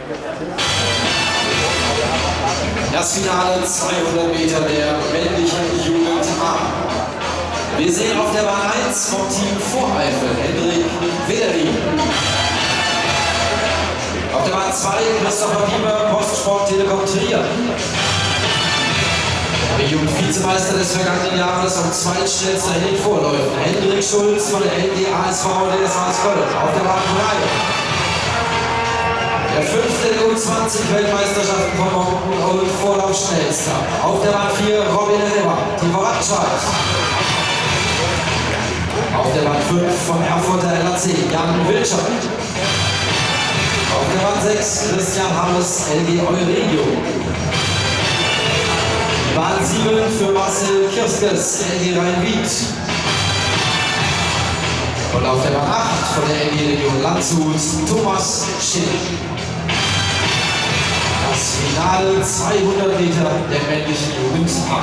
Das Finale 200 Meter der männlichen Jugend A. Wir sehen auf der Bahn 1 vom Team Voreifel Hendrik Wederin. Auf der Bahn 2 Christopher Bieber, Postsport Telekom Trier. Der Jugendvizemeister des vergangenen Jahres und zweitschnellster in den Vorläufen Hendrik Schulz von der LDASV DSHS Köln. Auf der Bahn 3. Der 5. der U20-Weltmeisterschaften von Monken und Vorlaufschnellster. Auf der Bahn 4 Robin Reber, Team Rattenscheid. Auf der Bahn 5 vom Erfurter LAC Jan Wilczak. Auf der Bahn 6 Christian Hammes, LG Euregio. Bahn 7 für Marcel Kirskes, LG Rhein-Wied. Und auf der Bahn 8 von der LG Region Landshut Thomas Schill. Das Finale 200 Meter der männlichen Jugend A.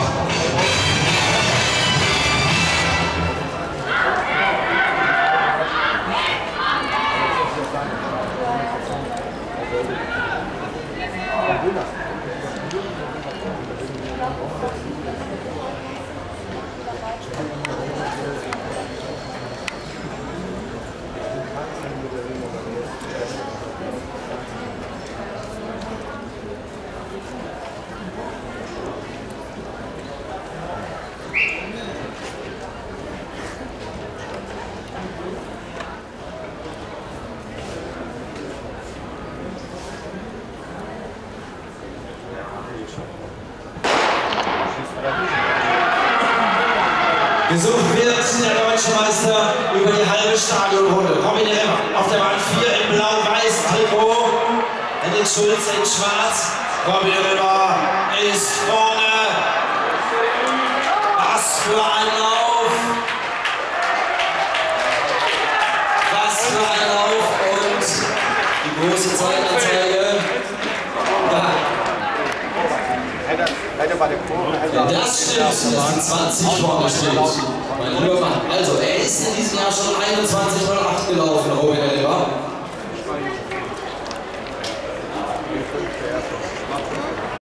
Gesucht wird der deutsche Meister über die halbe Stadionrunde. Robin Remmer auf der Bahn 4 im blau-weißen Trikot. Hendrik Schulz in schwarz. Robin Remmer ist vorne. Was für ein Lauf! Was für ein Lauf! Und die große Zeitanzeige. Ja. Das stimmt, dass die 20 vorne steht. Mein lieber Mann. Also, er ist in diesem Jahr schon 21:08 gelaufen, Robin Reber.